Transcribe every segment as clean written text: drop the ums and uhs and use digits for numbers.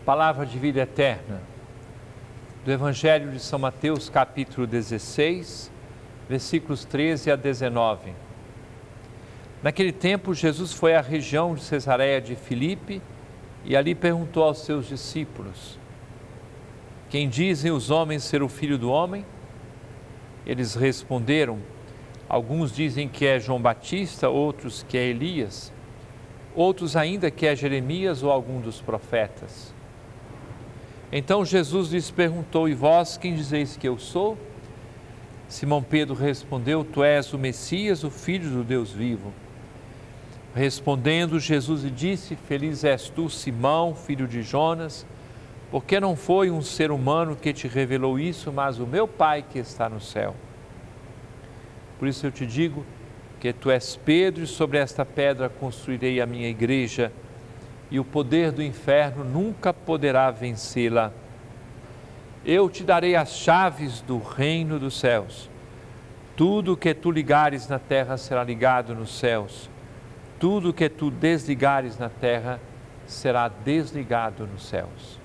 Palavra de vida eterna, do Evangelho de São Mateus, capítulo 16, versículos 13 a 19. Naquele tempo, Jesus foi à região de Cesareia de Filipe e ali perguntou aos seus discípulos: quem dizem os homens ser o Filho do Homem? Eles responderam: alguns dizem que é João Batista, outros que é Elias, outros ainda que é Jeremias ou algum dos profetas. Então Jesus lhes perguntou: e vós, quem dizeis que eu sou? Simão Pedro respondeu: tu és o Messias, o Filho do Deus vivo. Respondendo, Jesus lhe disse: feliz és tu, Simão, filho de Jonas, porque não foi um ser humano que te revelou isso, mas o meu Pai que está no céu. Por isso eu te digo que tu és Pedro, e sobre esta pedra construirei a minha igreja, e o poder do inferno nunca poderá vencê-la. Eu te darei as chaves do reino dos céus. Tudo o que tu ligares na terra será ligado nos céus. Tudo o que tu desligares na terra será desligado nos céus.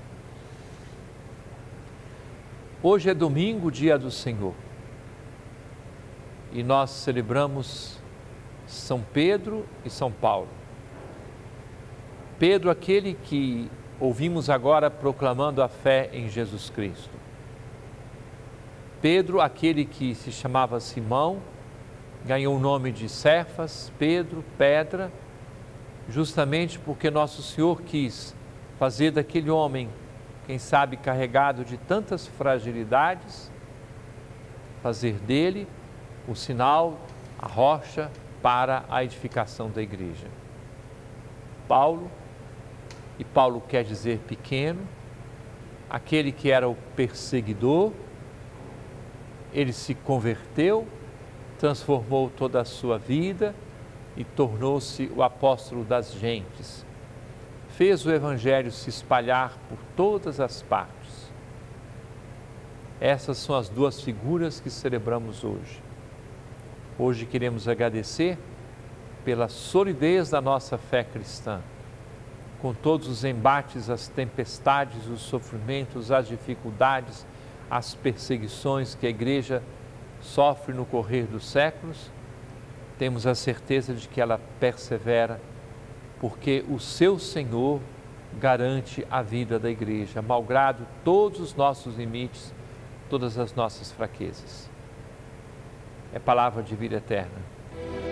Hoje é domingo, dia do Senhor, e nós celebramos São Pedro e São Paulo. Pedro, aquele que ouvimos agora proclamando a fé em Jesus Cristo. Pedro, aquele que se chamava Simão, ganhou o nome de Cefas, Pedro, pedra, justamente porque Nosso Senhor quis fazer daquele homem, quem sabe carregado de tantas fragilidades, fazer dele o sinal, a rocha para a edificação da igreja. Paulo, e Paulo quer dizer pequeno, aquele que era o perseguidor, ele se converteu, transformou toda a sua vida e tornou-se o apóstolo das gentes. Fez o Evangelho se espalhar por todas as partes. Essas são as duas figuras que celebramos hoje. Hoje queremos agradecer pela solidez da nossa fé cristã, com todos os embates, as tempestades, os sofrimentos, as dificuldades, as perseguições que a Igreja sofre no correr dos séculos, temos a certeza de que ela persevera, porque o seu Senhor garante a vida da Igreja, malgrado todos os nossos limites, todas as nossas fraquezas. É palavra de vida eterna.